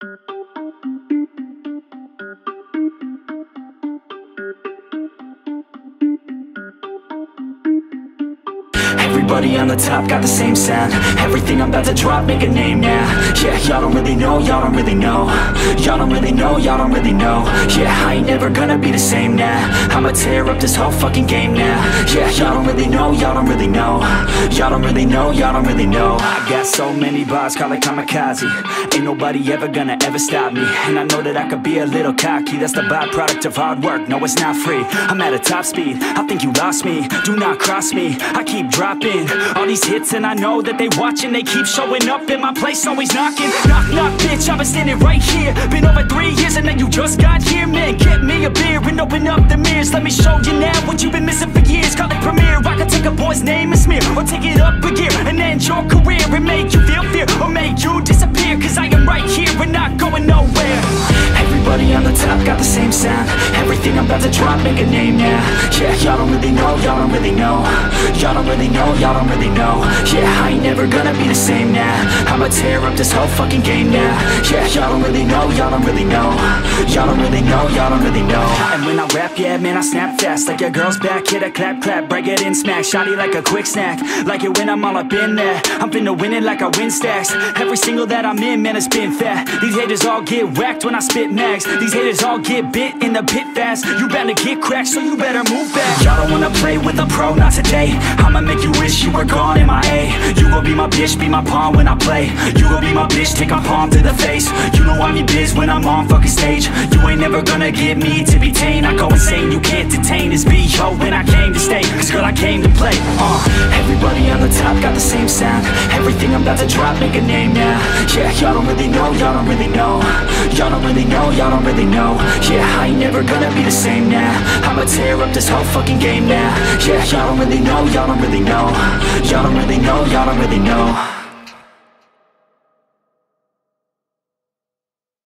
Everybody on the top got the same sound. Everything I'm about to drop, make a name now. Yeah, y'all don't really know, y'all don't really know. Y'all don't really know, y'all don't really know. Yeah, I ain't never gonna be the same now. I'ma tear up this whole fucking game now. Yeah, y'all don't really know, y'all don't really know. Y'all don't really know, y'all don't really know. I got so many bars, call it kamikaze. Ain't nobody ever gonna ever stop me. And I know that I could be a little cocky. That's the byproduct of hard work, no it's not free. I'm at a top speed, I think you lost me. Do not cross me, I keep dropping all these hits and I know that they watching. They keep showing up in my place, always knocking. Knock, knock, bitch, I've been standing right here. Been over 3 years and then you just got here. Man, get me a beer and open up the mirrors. Let me show you now what you've been missing for years. Call it premiere, I can take a boy's name and smear, or take it up a gear and end your career and make you feel fear, or make you disappear. Cause I am right here and not going nowhere. Everybody on the top got the same sound. Everything I'm about to drop, make a name now. Yeah, y'all don't really know, y'all don't really know. Y'all don't really know, y'all don't really know. Yeah, I ain't never gonna be the same now. I'ma tear up this whole fucking game now. Yeah, y'all don't really know, y'all don't really know. Y'all don't really know, y'all don't really know. And when I rap, yeah, man, I snap fast. Like your girl's back, hit a clap, clap, break it in, smack. Shotty like a quick snack, like it when I'm all up in there. I'm finna win it like I win stacks. Every single that I'm in, man, it's been fat. These haters all get whacked when I spit max. These haters all get bit in the pit fast. You better get cracked, so you better move back. Y'all don't wanna play with a pro, not today. I'ma make you wish you were gone in my A. You gon' be my bitch, be my pawn when I play. You gon' be my bitch, take my palm to the face. You know I'm your biz when I'm on fucking stage. You ain't never gonna get me to be tame. I go insane, you can't detain this B.O. when I came to stay. Cause girl, I came to play. Everybody on the top got the same sound. Everything I'm about to drop, make a name now. Yeah, y'all don't really know, y'all don't really know. Y'all don't really know, y'all don't really know. Yeah, I ain't never gonna be the same now. I'ma tear up this whole fucking game now. Yeah, y'all don't really know, y'all don't really know. Y'all don't really know, y'all don't really know.